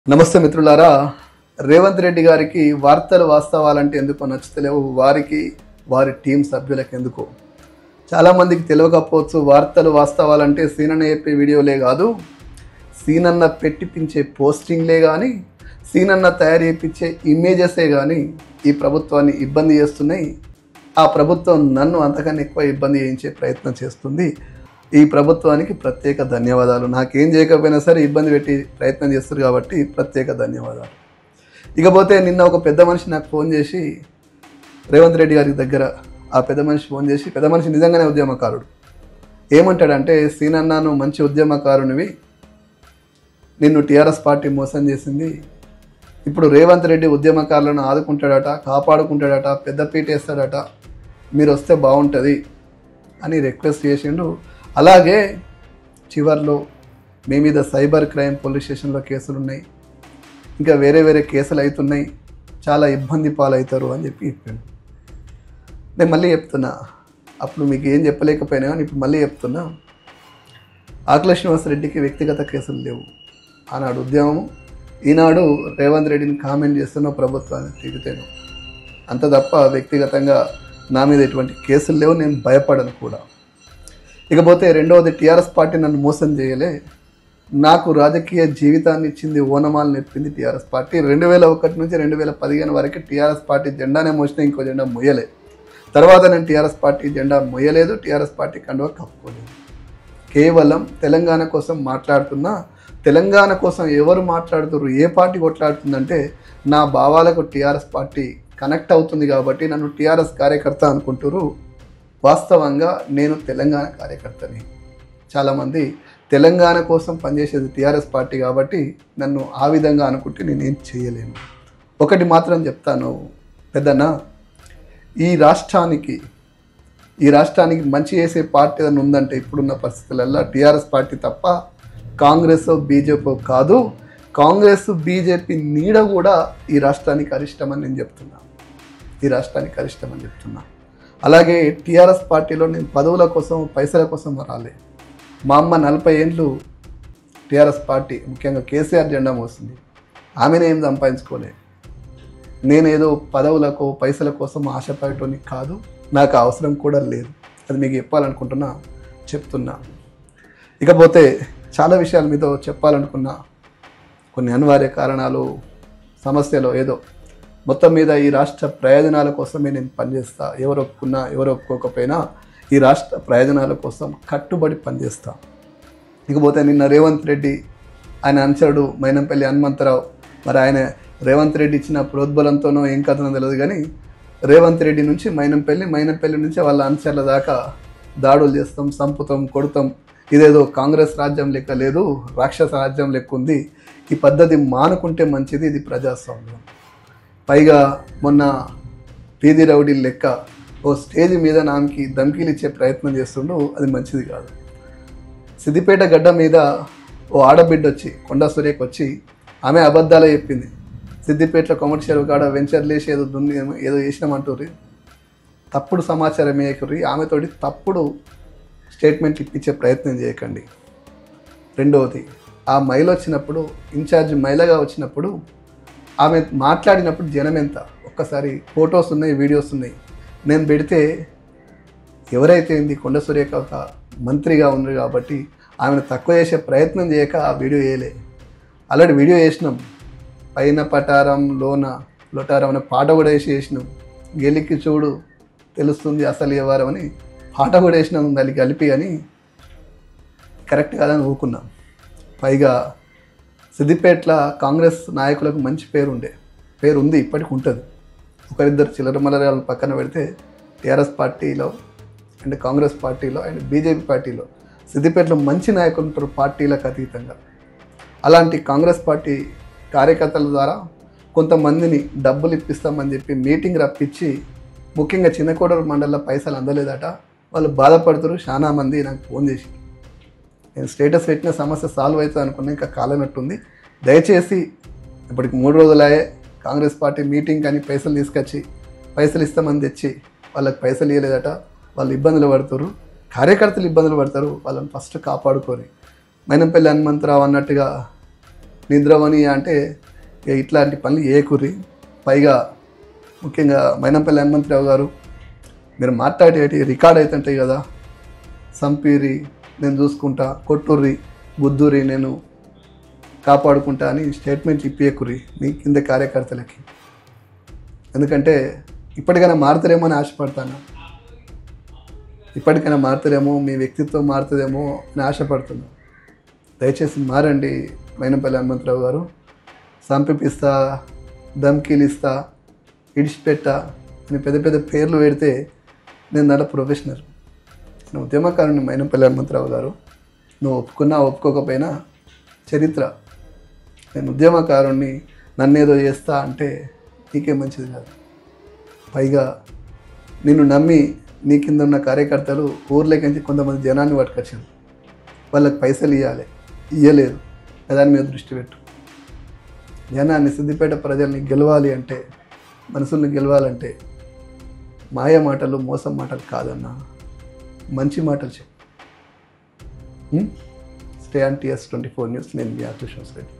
నమస్తే మిత్రులారా. రేవంత్ రెడ్డి గారికి వార్తలు వాస్తవాలంటే ఎందుకో నచ్చుతలేవు, వారికి వారి టీం సభ్యులకు ఎందుకో. చాలామందికి తెలియకపోవచ్చు, వార్తలు వాస్తవాలంటే సీనన్న చెప్పే వీడియోలే కాదు, సీనన్న పెట్టిపించే పోస్టింగ్లే కానీ, సీనన్న తయారు చేయించే ఇమేజెసే కానీ ఈ ప్రభుత్వాన్ని ఇబ్బంది చేస్తున్నాయి. ఆ ప్రభుత్వం నన్ను అంతకన్నా ఎక్కువ ఇబ్బంది చేయించే ప్రయత్నం చేస్తుంది. ఈ ప్రభుత్వానికి ప్రత్యేక ధన్యవాదాలు. నాకేం చేయకపోయినా సరే ఇబ్బంది పెట్టి ప్రయత్నం చేస్తారు కాబట్టి ప్రత్యేక ధన్యవాదాలు. ఇకపోతే నిన్న ఒక పెద్ద మనిషి నాకు ఫోన్ చేసి, రేవంత్ రెడ్డి గారి దగ్గర ఆ పెద్ద మనిషి ఫోన్ చేసి, పెద్ద మనిషి నిజంగానే ఉద్యమకారుడు, ఏమంటాడంటే, సీనన్న నువ్వు మంచి ఉద్యమకారునివి, నిన్ను టీఆర్ఎస్ పార్టీ మోసం చేసింది, ఇప్పుడు రేవంత్ రెడ్డి ఉద్యమకారులను ఆదుకుంటాడట, కాపాడుకుంటాడట, పెద్దపీట వేస్తాడట, మీరు వస్తే బాగుంటుంది అని రిక్వెస్ట్ చేసిండు. అలాగే చివర్లో మీ మీద సైబర్ క్రైమ్ పోలీస్ స్టేషన్లో కేసులు ఉన్నాయి, ఇంకా వేరే వేరే కేసులు అవుతున్నాయి, చాలా ఇబ్బంది పాలవుతారు అని చెప్పాను. నేను మళ్ళీ చెప్తున్నా, అప్పుడు మీకు ఏం చెప్పలేకపోయినా కానీ ఇప్పుడు మళ్ళీ చెప్తున్నా, ఆకుల శ్రీనివాసరెడ్డికి వ్యక్తిగత కేసులు లేవు. ఆనాడు ఉద్యమము, ఈనాడు రేవంత్ రెడ్డిని కామెంట్ చేస్తున్న ప్రభుత్వాన్ని తిరుగుతాను, అంత తప్ప వ్యక్తిగతంగా నా మీద ఎటువంటి కేసులు లేవు, నేను భయపడను కూడా. ఇకపోతే రెండవది, టీఆర్ఎస్ పార్టీ నన్ను మోసం చేయలే, నాకు రాజకీయ జీవితాన్ని ఇచ్చింది, ఓనమాలు నెప్పింది టీఆర్ఎస్ పార్టీ. 2001 నుంచి 2015 వరకు టీఆర్ఎస్ పార్టీ జెండానే మోసినా, ఇంకో జెండా మొయ్యలే. తర్వాత నేను టీఆర్ఎస్ పార్టీ జెండా మొయ్యలేదు, టీఆర్ఎస్ పార్టీ కండువా కప్పుకోలేదు. కేవలం తెలంగాణ కోసం మాట్లాడుతున్నా. తెలంగాణ కోసం ఎవరు మాట్లాడుతున్నారు, ఏ పార్టీ కొట్లాడుతుందంటే, నా భావాలకు టీఆర్ఎస్ పార్టీ కనెక్ట్ అవుతుంది కాబట్టి నన్ను టీఆర్ఎస్ కార్యకర్త అనుకుంటారు. వాస్తవంగా నేను తెలంగాణ కార్యకర్తని. చాలామంది తెలంగాణ కోసం పనిచేసేది టీఆర్ఎస్ పార్టీ కాబట్టి నన్ను ఆ విధంగా అనుకుంటే నేనేం చేయలేను. ఒకటి మాత్రం చెప్తాను పెద్దన్న, ఈ రాష్ట్రానికి మంచి చేసే పార్టీ ఏదైనా ఉందంటే ఇప్పుడున్న పరిస్థితులలో టీఆర్ఎస్ పార్టీ తప్ప కాంగ్రెస్ బీజేపీ కాదు. కాంగ్రెస్ బీజేపీ నీడ కూడా ఈ రాష్ట్రానికి అరిష్టమని నేను చెప్తున్నా, ఈ రాష్ట్రానికి అరిష్టమని చెప్తున్నా. అలాగే టీఆర్ఎస్ పార్టీలో నేను పదవుల కోసం పైసల కోసం రాలే. మా అమ్మ 40 ఏళ్ళు టీఆర్ఎస్ పార్టీ, ముఖ్యంగా కేసీఆర్ జెండా మోస్తుంది, ఆమెనే ఏం సంపాదించుకోలే. నేనేదో పదవులకు పైసల కోసం ఆశపడటానికి కాదు, నాకు అవసరం కూడా లేదు. అది మీకు చెప్పాలనుకుంటున్నా, చెప్తున్నా. ఇకపోతే చాలా విషయాలు మీతో చెప్పాలనుకున్నా, కొన్ని అనివార్య కారణాలు, సమస్యలు ఏదో మొత్తం మీద ఈ రాష్ట్ర ప్రయోజనాల కోసమే నేను పనిచేస్తా. ఎవరు ఒప్పుకున్నా ఎవరు ఒప్పుకోకపోయినా ఈ రాష్ట్ర ప్రయోజనాల కోసం కట్టుబడి పనిచేస్తా. ఇకపోతే నిన్న రేవంత్ రెడ్డి, ఆయన అనుచరుడు మైనంపల్లి హనుమంతరావు, మరి ఆయన రేవంత్ రెడ్డి ఇచ్చిన ప్రోద్బలంతోనో ఏం కథనో తెలియదు కానీ, రేవంత్ రెడ్డి నుంచి మైనంపల్లి నుంచి వాళ్ళ అనుచరుల దాకా దాడులు చేస్తాం, సంపుతాం, కొడతాం, ఇదేదో కాంగ్రెస్ రాజ్యం లెక్క లేదు, రాక్షస రాజ్యం లెక్క ఉంది, ఈ పద్ధతి మానుకుంటే మంచిది, ఇది ప్రజాస్వామ్యం. పైగా మొన్న పీది రౌడీ లెక్క ఓ స్టేజ్ మీద నాకి ధమ్కీలు ఇచ్చే ప్రయత్నం చేస్తుండు, అది మంచిది కాదు. సిద్దిపేట గడ్డ మీద ఓ ఆడబిడ్డ వచ్చి, కొండా సురేఖ వచ్చి, ఆమె అబద్ధాలే చెప్పింది. సిద్దిపేటలో కమర్షియల్ కాడ వెంచర్లు వేసి ఏదో చేసినామంటారు, తప్పుడు సమాచారం వేయకూరి, ఆమెతోటి తప్పుడు స్టేట్మెంట్ ఇప్పించే ప్రయత్నం చేయకండి. రెండవది, ఆ మహిళ వచ్చినప్పుడు, ఇన్ఛార్జ్ మహిళగా వచ్చినప్పుడు, ఆమె మాట్లాడినప్పుడు జనం ఎంత, ఒక్కసారి ఫొటోస్ ఉన్నాయి, వీడియోస్ ఉన్నాయి, నేను పెడితే ఎవరైతే ఏంది, కొండ సురేఖ ఒక మంత్రిగా ఉంది కాబట్టి ఆమెను తక్కువ చేసే ప్రయత్నం చేయక ఆ వీడియో వేయలే. ఆల్రెడీ వీడియో వేసినాం, పైన పటారం లోన లొటారం అనే పాట కూడా వేసినాం, గెలికి చూడు తెలుస్తుంది అసలు ఎవరం అని పాట కూడా వేసినాం, దానికి కలిపి అని కరెక్ట్ కాదని ఊరుకున్నాం. పైగా సిద్దిపేటలో కాంగ్రెస్ నాయకులకు మంచి పేరు ఉంది, ఇప్పటికి ఉంటుంది. ఒకరిద్దరు చిల్లర మల్లరాలను పక్కన పెడితే టీఆర్ఎస్ పార్టీలో అండ్ కాంగ్రెస్ పార్టీలో అండ్ బీజేపీ పార్టీలో సిద్దిపేటలో మంచి నాయకులు ఉంటారు, పార్టీలకు అతీతంగా. అలాంటి కాంగ్రెస్ పార్టీ కార్యకర్తల ద్వారా కొంతమందిని డబ్బులు ఇప్పిస్తామని చెప్పి మీటింగ్ రప్పించి, ముఖ్యంగా చిన్నకోడూరు మండలంలో పైసలు అందలేదట, వాళ్ళు బాధపడుతారు. చాలా మంది నాకు ఫోన్ చేసి, నేను స్టేటస్ పెట్టిన సమస్య సాల్వ్ అవుతుంది అనుకున్నా, ఇంకా కాలనట్టుంది, దయచేసి ఇప్పటికి 3 రోజులయ్యే కాంగ్రెస్ పార్టీ మీటింగ్ కానీ పైసలు తీసుకొచ్చి, పైసలు ఇస్తామని తెచ్చి వాళ్ళకి పైసలు ఇవ్వలేదట, వాళ్ళు ఇబ్బందులు పడుతారు, కార్యకర్తలు ఇబ్బందులు పడతారు, వాళ్ళని ఫస్ట్ కాపాడుకోరు. మైనంపల్లి హనుమంతరావు అన్నట్టుగా నిద్రవని అంటే ఇక ఇట్లాంటి పనులు ఏకుర్రి. పైగా ముఖ్యంగా మైనంపల్లి హనుమంతరావు గారు, మీరు మాట్లాడేటి రికార్డ్ అవుతుంటాయి కదా, సంపీరి నేను చూసుకుంటా, కొట్టుర్రి, గుద్దురి నేను కాపాడుకుంటా అని స్టేట్మెంట్ ఇప్పియకుర్రి మీ కింద కార్యకర్తలకి. ఎందుకంటే ఇప్పటికైనా మారుతారేమో అని ఆశపడతాను. ఇప్పటికైనా మారుతారేమో, మీ వ్యక్తిత్వం మారుతుందేమో అని ఆశపడుతున్నాను. దయచేసి మారండి మైనంపల్లి హనుమంతరావు గారు. సంపిపిస్తా, ధమ్కీలు ఇస్తా, ఇడిచిపెట్టా అని పెద్ద పెద్ద పేర్లు పెడితే నేను దాంట్లో ప్రొఫెషనల్. నేను ఉద్యమకారుని మైనంపల్లి హనుమంతరావు గారు. నువ్వు ఒప్పుకున్నా ఒప్పుకోకపోయినా చరిత్ర. నేను ఉద్యమకారుణ్ణి, నన్నేదో చేస్తా అంటే నీకే మంచిది కాదు. పైగా నిన్ను నమ్మి నీ కింద ఉన్న కార్యకర్తలు ఊర్లోకించి కొంతమంది జనాన్ని పట్టుకొచ్చారు. వాళ్ళకి పైసలు ఇవ్వలేదు. దాని మీద దృష్టి పెట్టు. జనాన్ని, సిద్దిపేట ప్రజల్ని గెలవాలి అంటే, మనసుల్ని గెలవాలంటే మాయ మాటలు, మోసం మాటలు కాదన్నా, మంచి మాటలు చెప్పు. Stay on TS24 news. నేను మీ ఆర్టీ రెడ్డి.